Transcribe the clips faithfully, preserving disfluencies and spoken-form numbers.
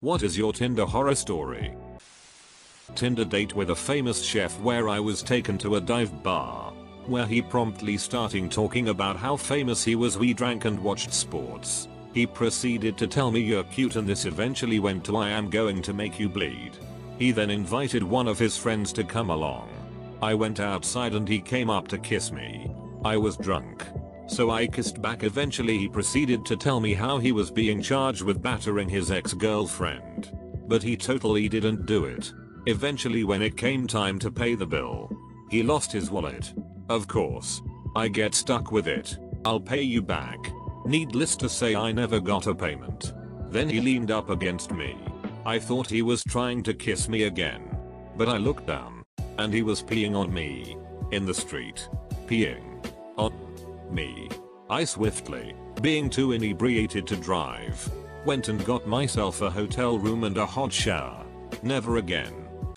What is your Tinder horror story? Tinder date with a famous chef where I was taken to a dive bar, where he promptly starting talking about how famous he was. We drank and watched sports. He proceeded to tell me you're cute and this eventually went to I am going to make you bleed. He then invited one of his friends to come along. I went outside and he came up to kiss me. I was drunk, so I kissed back. Eventually he proceeded to tell me how he was being charged with battering his ex-girlfriend, but he totally didn't do it. Eventually when it came time to pay the bill, he lost his wallet. Of course, I get stuck with it. I'll pay you back. Needless to say I never got a payment. Then he leaned up against me. I thought he was trying to kiss me again, but I looked down, and he was peeing on me. In the street. Peeing on me. I swiftly, being too inebriated to drive, went and got myself a hotel room and a hot shower. Never again.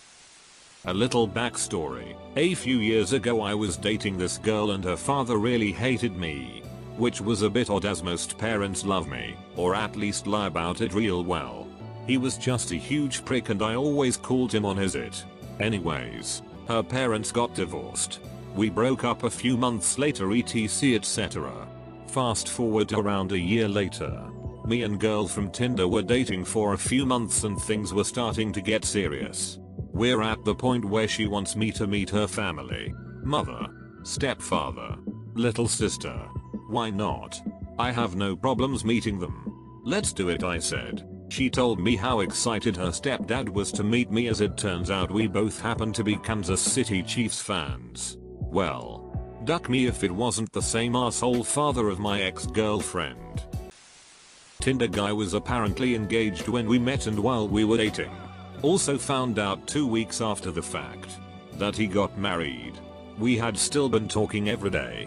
A little backstory. A few years ago I was dating this girl and her father really hated me, which was a bit odd as most parents love me, or at least lie about it real well. He was just a huge prick and I always called him on his it. Anyways, her parents got divorced. We broke up a few months later, etc et cetera. Fast forward around a year later. Me and girl from Tinder were dating for a few months and things were starting to get serious. We're at the point where she wants me to meet her family. Mother, stepfather, little sister. Why not? I have no problems meeting them. Let's do it, I said. She told me how excited her stepdad was to meet me. As it turns out we both happen to be Kansas City Chiefs fans. Well, duck me if it wasn't the same asshole father of my ex-girlfriend. Tinder guy was apparently engaged when we met and while we were dating. Also found out two weeks after the fact that he got married. We had still been talking every day.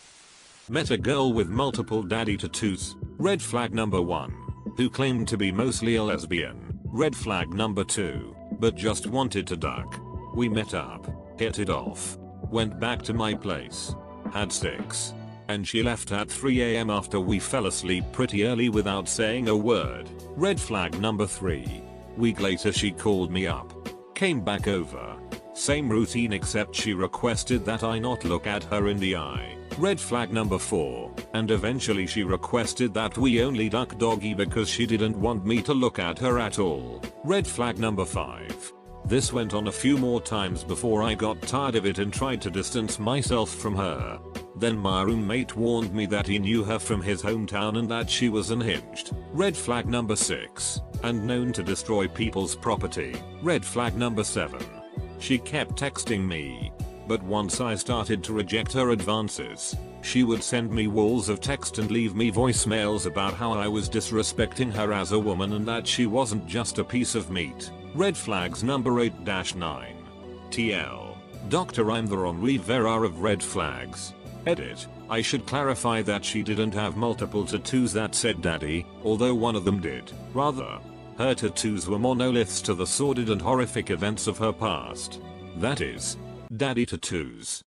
Met a girl with multiple daddy tattoos. Red flag number one. Who claimed to be mostly a lesbian. Red flag number two. But just wanted to duck. We met up. Hit it off. Went back to my place. Had sex. And she left at three A M after we fell asleep pretty early without saying a word. Red flag number three. Week later she called me up. Came back over. Same routine except she requested that I not look at her in the eye. Red flag number four. And eventually she requested that we only duck doggy because she didn't want me to look at her at all. Red flag number five. This went on a few more times before I got tired of it and tried to distance myself from her. Then my roommate warned me that he knew her from his hometown and that she was unhinged. Red flag number six. And known to destroy people's property. Red flag number seven. She kept texting me. But once I started to reject her advances, she would send me walls of text and leave me voicemails about how I was disrespecting her as a woman and that she wasn't just a piece of meat. Red flags number eight dash nine. T L. Doctor I'm the Ron Rivera of red flags. Edit. I should clarify that she didn't have multiple tattoos that said daddy, although one of them did. Rather, her tattoos were monoliths to the sordid and horrific events of her past. That is, daddy tattoos.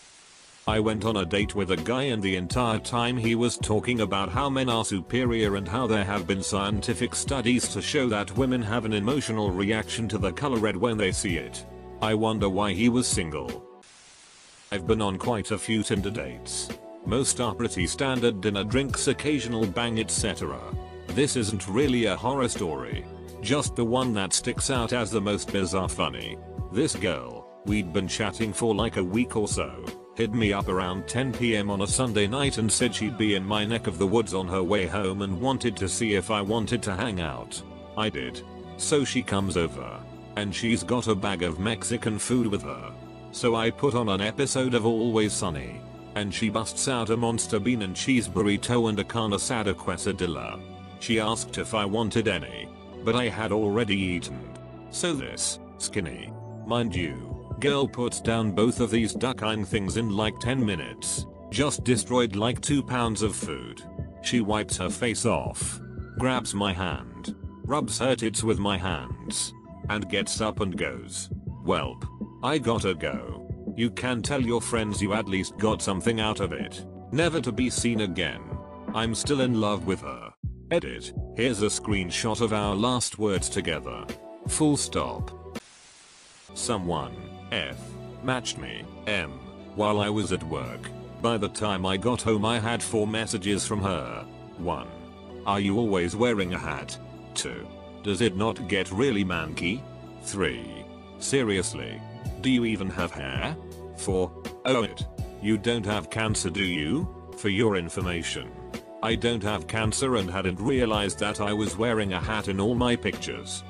I went on a date with a guy and the entire time he was talking about how men are superior and how there have been scientific studies to show that women have an emotional reaction to the color red when they see it. I wonder why he was single. I've been on quite a few Tinder dates. Most are pretty standard dinner drinks, occasional bang, et cetera. This isn't really a horror story. Just the one that sticks out as the most bizarre funny. This girl, we'd been chatting for like a week or so, hit me up around ten P M on a Sunday night and said she'd be in my neck of the woods on her way home and wanted to see if I wanted to hang out. I did. So she comes over. And she's got a bag of Mexican food with her. So I put on an episode of Always Sunny. And she busts out a monster bean and cheese burrito and a carne asada quesadilla. She asked if I wanted any. But I had already eaten. So this, skinny, mind you, girl puts down both of these duck-eyeing things in like ten minutes. Just destroyed like two pounds of food. She wipes her face off. Grabs my hand. Rubs her tits with my hands. And gets up and goes. Welp. I gotta go. You can tell your friends you at least got something out of it. Never to be seen again. I'm still in love with her. Edit. Here's a screenshot of our last words together. Full stop. Someone, F, matched me, M, while I was at work. By the time I got home I had four messages from her. one. Are you always wearing a hat? two. Does it not get really manky? three. Seriously? Do you even have hair? four. Oh it. You don't have cancer do you? For your information, I don't have cancer and hadn't realized that I was wearing a hat in all my pictures.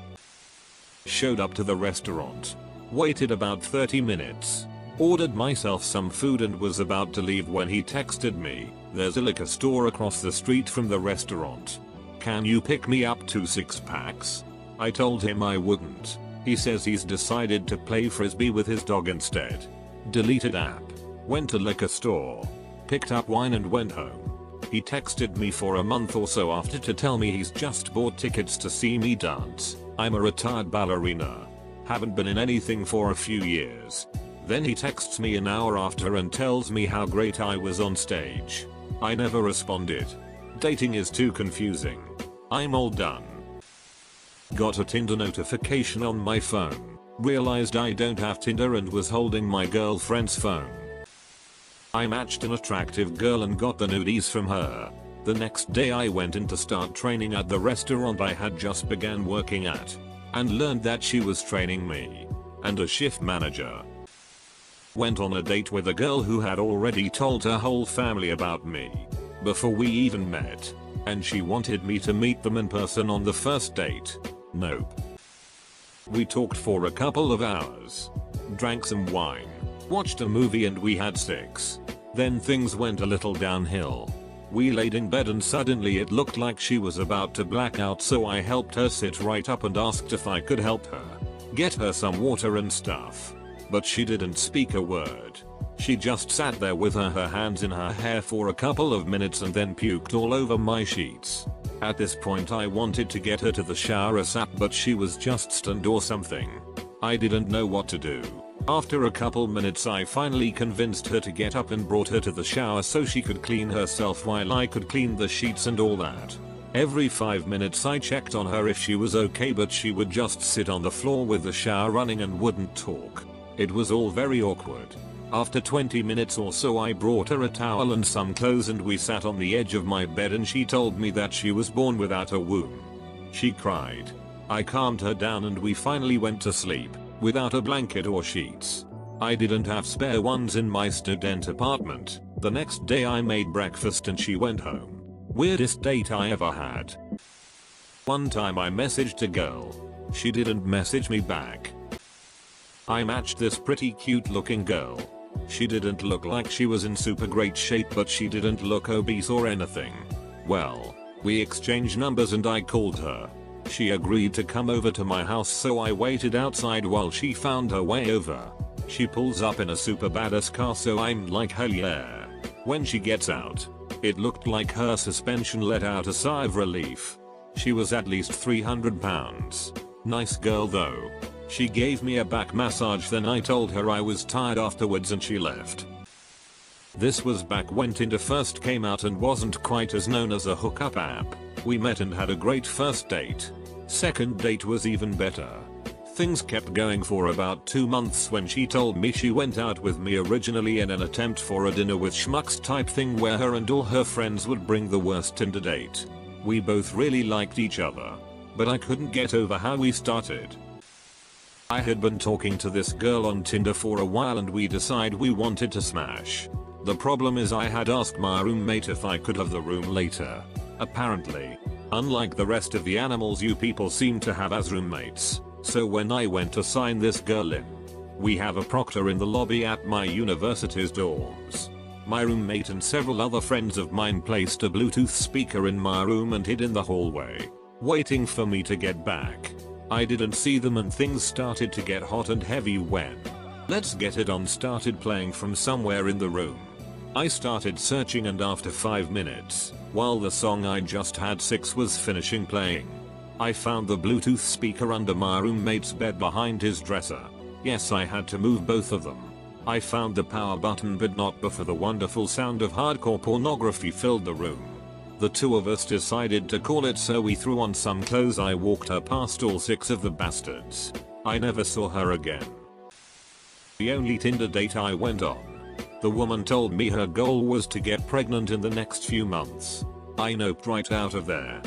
Showed up to the restaurant. Waited about thirty minutes. Ordered myself some food and was about to leave when he texted me, there's a liquor store across the street from the restaurant. Can you pick me up two six packs? I told him I wouldn't. He says he's decided to play frisbee with his dog instead. Deleted app. Went to liquor store. Picked up wine and went home. He texted me for a month or so after to tell me he's just bought tickets to see me dance. I'm a retired ballerina. Haven't been in anything for a few years. Then he texts me an hour after and tells me how great I was on stage. I never responded. Dating is too confusing. I'm all done. Got a Tinder notification on my phone. Realized I don't have Tinder and was holding my girlfriend's phone. I matched an attractive girl and got the nudies from her. The next day I went in to start training at the restaurant I had just began working at. And learned that she was training me. And a shift manager. Went on a date with a girl who had already told her whole family about me. Before we even met. And she wanted me to meet them in person on the first date. Nope. We talked for a couple of hours. Drank some wine. Watched a movie and we had sex. Then things went a little downhill. We laid in bed and suddenly it looked like she was about to black out, so I helped her sit right up and asked if I could help her. Get her some water and stuff. But she didn't speak a word. She just sat there with her, her hands in her hair for a couple of minutes and then puked all over my sheets. At this point I wanted to get her to the shower ASAP, but she was just stunned or something. I didn't know what to do. After a couple minutes I finally convinced her to get up and brought her to the shower so she could clean herself while I could clean the sheets and all that. Every five minutes I checked on her if she was okay, but she would just sit on the floor with the shower running and wouldn't talk. It was all very awkward. After twenty minutes or so I brought her a towel and some clothes and we sat on the edge of my bed and she told me that she was born without a womb. She cried. I calmed her down and we finally went to sleep, without a blanket or sheets. I didn't have spare ones in my student apartment. The next day I made breakfast and she went home. Weirdest date I ever had. One time I messaged a girl. She didn't message me back. I matched this pretty cute looking girl. She didn't look like she was in super great shape, but she didn't look obese or anything. Well, we exchanged numbers and I called her. She agreed to come over to my house, so I waited outside while she found her way over. She pulls up in a super badass car, so I'm like hell yeah. When she gets out, it looked like her suspension let out a sigh of relief. She was at least three hundred pounds. Nice girl though. She gave me a back massage, then I told her I was tired afterwards and she left. This was back when Tinder first came out and wasn't quite as known as a hookup app. We met and had a great first date. Second date was even better. Things kept going for about two months when she told me she went out with me originally in an attempt for a dinner with schmucks type thing where her and all her friends would bring the worst Tinder date. We both really liked each other, but I couldn't get over how we started. I had been talking to this girl on Tinder for a while and we decided we wanted to smash. The problem is I had asked my roommate if I could have the room later. Apparently, unlike the rest of the animals you people seem to have as roommates, so when I went to sign this girl in, we have a proctor in the lobby at my university's dorms. My roommate and several other friends of mine placed a Bluetooth speaker in my room and hid in the hallway, waiting for me to get back. I didn't see them and things started to get hot and heavy when Let's Get It On started playing from somewhere in the room. I started searching and after five minutes, while the song I just had six was finishing playing, I found the Bluetooth speaker under my roommate's bed behind his dresser. Yes, I had to move both of them. I found the power button but not before the wonderful sound of hardcore pornography filled the room. The two of us decided to call it, so we threw on some clothes. I walked her past all six of the bastards. I never saw her again. The only Tinder date I went on. The woman told me her goal was to get pregnant in the next few months. I noped right out of there.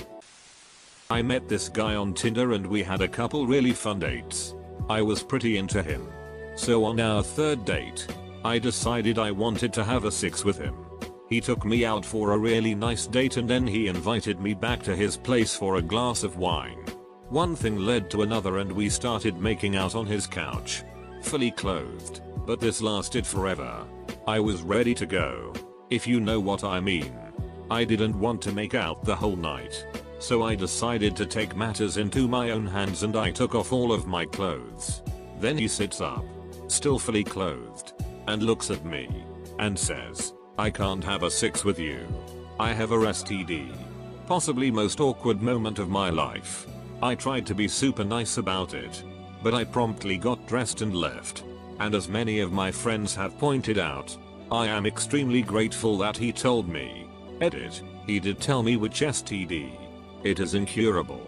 I met this guy on Tinder and we had a couple really fun dates. I was pretty into him. So on our third date, I decided I wanted to have a six with him. He took me out for a really nice date and then he invited me back to his place for a glass of wine. One thing led to another and we started making out on his couch. Fully clothed, but this lasted forever. I was ready to go, if you know what I mean. I didn't want to make out the whole night. So I decided to take matters into my own hands and I took off all of my clothes. Then he sits up, still fully clothed, and looks at me, and says, "I can't have a six with you. I have a S T D. Possibly most awkward moment of my life. I tried to be super nice about it, but I promptly got dressed and left. And as many of my friends have pointed out, I am extremely grateful that he told me. Edit, he did tell me which S T D. It is incurable."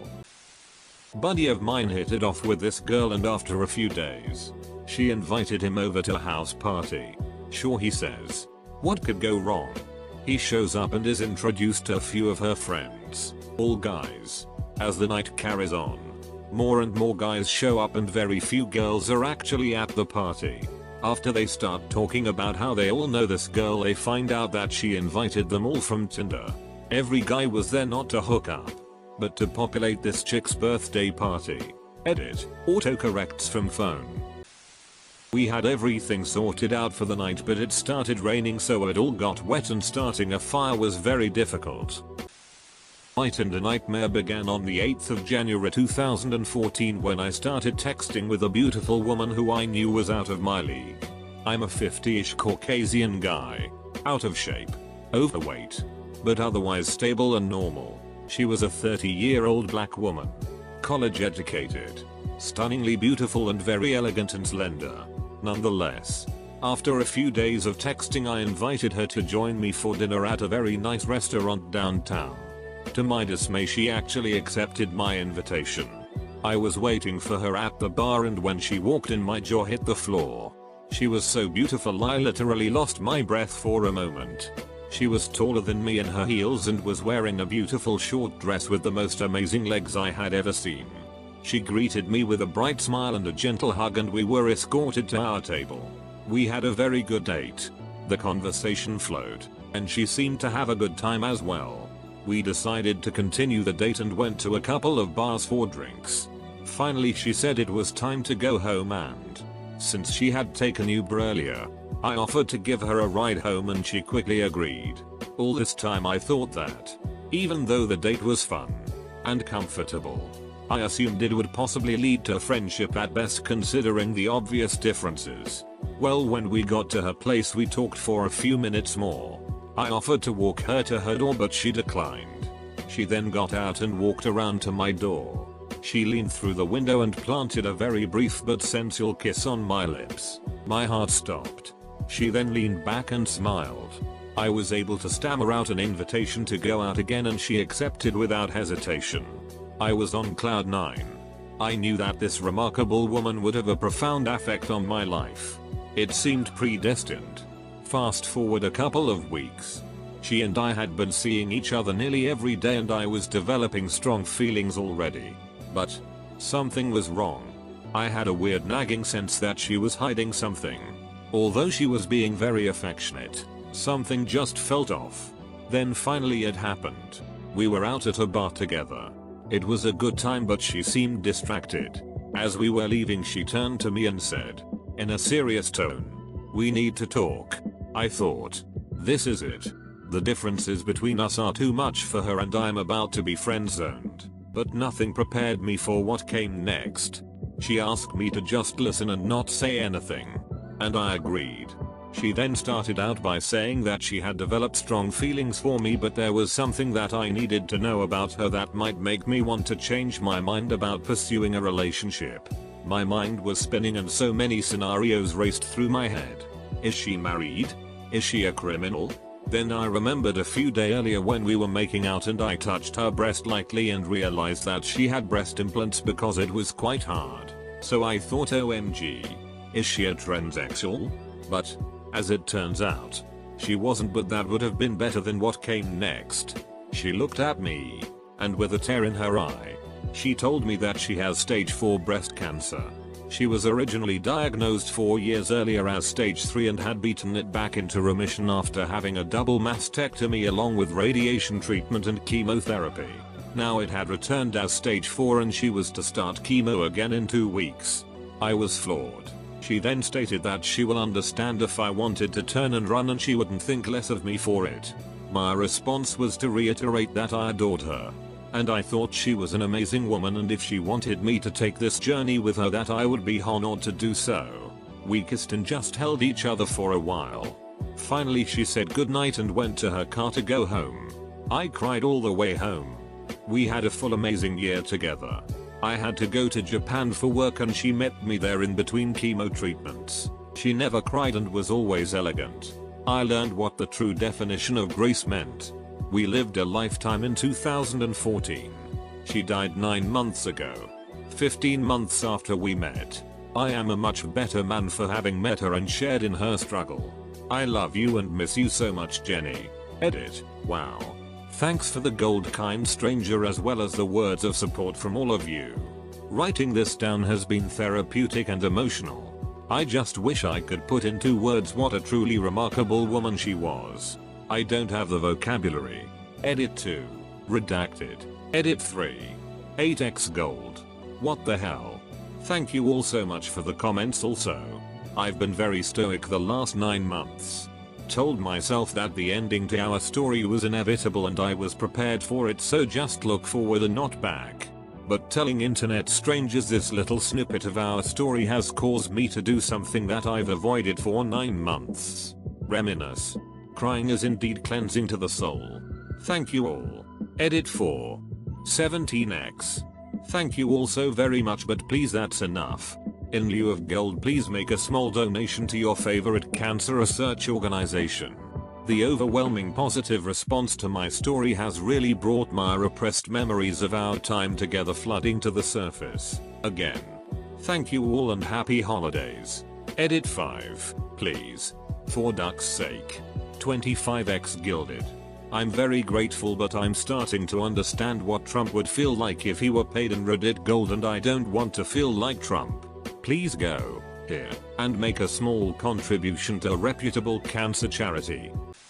Buddy of mine hit it off with this girl and after a few days, she invited him over to a house party. Sure, he says. What could go wrong? He shows up and is introduced to a few of her friends, all guys. As the night carries on, more and more guys show up and very few girls are actually at the party. After they start talking about how they all know this girl, they find out that she invited them all from Tinder. Every guy was there not to hook up, but to populate this chick's birthday party. Edit, autocorrects from phone. We had everything sorted out for the night, but it started raining so it all got wet and starting a fire was very difficult. My Tinder nightmare began on the eighth of January two thousand fourteen when I started texting with a beautiful woman who I knew was out of my league. I'm a fifty-ish Caucasian guy, out of shape, overweight, but otherwise stable and normal. She was a thirty year old black woman, college educated, stunningly beautiful and very elegant and slender. Nonetheless, after a few days of texting, I invited her to join me for dinner at a very nice restaurant downtown. To my dismay, she actually accepted my invitation. I was waiting for her at the bar and when she walked in, my jaw hit the floor. She was so beautiful I literally lost my breath for a moment. She was taller than me in her heels and was wearing a beautiful short dress with the most amazing legs I had ever seen. She greeted me with a bright smile and a gentle hug and we were escorted to our table. We had a very good date. The conversation flowed, and she seemed to have a good time as well. We decided to continue the date and went to a couple of bars for drinks. Finally she said it was time to go home, and since she had taken Uber earlier, I offered to give her a ride home and she quickly agreed. All this time I thought that, even though the date was fun and comfortable, I assumed it would possibly lead to friendship at best considering the obvious differences. Well, when we got to her place we talked for a few minutes more. I offered to walk her to her door but she declined. She then got out and walked around to my door. She leaned through the window and planted a very brief but sensual kiss on my lips. My heart stopped. She then leaned back and smiled. I was able to stammer out an invitation to go out again and she accepted without hesitation. I was on cloud nine. I knew that this remarkable woman would have a profound effect on my life. It seemed predestined. Fast forward a couple of weeks. She and I had been seeing each other nearly every day and I was developing strong feelings already. But something was wrong. I had a weird nagging sense that she was hiding something. Although she was being very affectionate, something just felt off. Then finally it happened. We were out at a bar together. It was a good time but she seemed distracted. As we were leaving she turned to me and said, in a serious tone, "We need to talk." I thought, this is it. The differences between us are too much for her and I'm about to be friend-zoned. But nothing prepared me for what came next. She asked me to just listen and not say anything. And I agreed. She then started out by saying that she had developed strong feelings for me, but there was something that I needed to know about her that might make me want to change my mind about pursuing a relationship. My mind was spinning and so many scenarios raced through my head. Is she married? Is she a criminal? Then I remembered a few days earlier when we were making out and I touched her breast lightly and realized that she had breast implants because it was quite hard. So I thought, O M G, is she a transsexual? But, as it turns out, she wasn't, but that would have been better than what came next. She looked at me, and with a tear in her eye, she told me that she has stage four breast cancer. She was originally diagnosed four years earlier as stage three and had beaten it back into remission after having a double mastectomy along with radiation treatment and chemotherapy. Now it had returned as stage four and she was to start chemo again in two weeks. I was floored. She then stated that she will understand if I wanted to turn and run and she wouldn't think less of me for it. My response was to reiterate that I adored her. And I thought she was an amazing woman, and if she wanted me to take this journey with her, that I would be honored to do so. We kissed and just held each other for a while. Finally she said goodnight and went to her car to go home. I cried all the way home. We had a full amazing year together. I had to go to Japan for work and she met me there in between chemo treatments. She never cried and was always elegant. I learned what the true definition of grace meant. We lived a lifetime in two thousand fourteen. She died nine months ago. fifteen months after we met. I am a much better man for having met her and shared in her struggle. I love you and miss you so much, Jenny. Edit. Wow. Thanks for the gold, kind stranger, as well as the words of support from all of you. Writing this down has been therapeutic and emotional. I just wish I could put into words what a truly remarkable woman she was. I don't have the vocabulary. Edit two. Redacted. Edit three. eight x gold. What the hell? Thank you all so much for the comments also. I've been very stoic the last nine months. Told myself that the ending to our story was inevitable and I was prepared for it, so just look forward and not back. But telling internet strangers this little snippet of our story has caused me to do something that I've avoided for nine months. Reminisce. Crying is indeed cleansing to the soul. Thank you all. Edit four. seventeen x. Thank you all so very much, but please that's enough. In lieu of gold, please make a small donation to your favorite cancer research organization. The overwhelming positive response to my story has really brought my repressed memories of our time together flooding to the surface. Again. Thank you all and happy holidays. Edit five, please. For duck's sake. twenty-five x gilded. I'm very grateful, but I'm starting to understand what Trump would feel like if he were paid in Reddit gold, and I don't want to feel like Trump. Please go here and make a small contribution to a reputable cancer charity.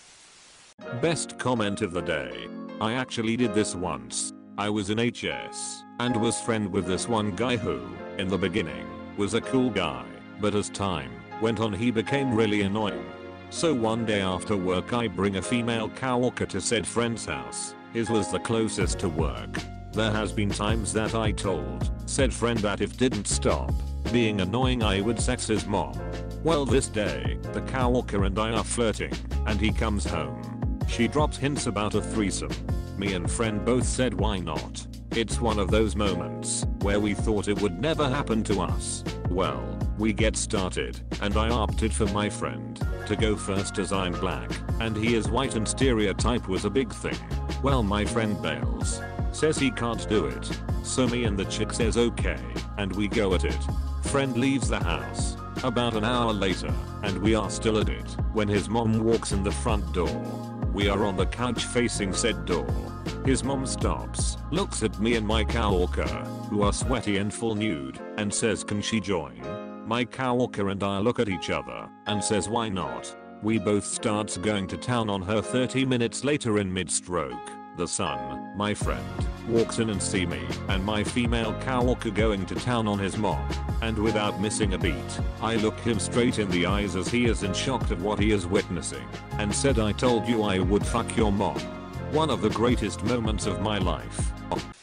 Best comment of the day. I actually did this once. I was in H S and was friend with this one guy who, in the beginning, was a cool guy, but as time went on he became really annoying. So one day after work I bring a female coworker to said friend's house. His was the closest to work. There has been times that I told said friend that if didn't stop being annoying I would sex his mom. Well, this day, the coworker and I are flirting, and he comes home. She drops hints about a threesome. Me and friend both said why not. It's one of those moments where we thought it would never happen to us. Well, we get started, and I opted for my friend to go first as I'm black, and he is white and stereotype was a big thing. Well, my friend bails. Says he can't do it. So me and the chick says okay, and we go at it. Friend leaves the house. About an hour later, and we are still at it, when his mom walks in the front door. We are on the couch facing said door. His mom stops, looks at me and my coworker, who are sweaty and full nude, and says can she join? My coworker and I look at each other, and says why not? We both starts going to town on her. Thirty minutes later in mid-stroke, the son, my friend, walks in and see me and my female coworker going to town on his mom, and without missing a beat, I look him straight in the eyes as he is in shock of what he is witnessing, and said I told you I would fuck your mom. One of the greatest moments of my life.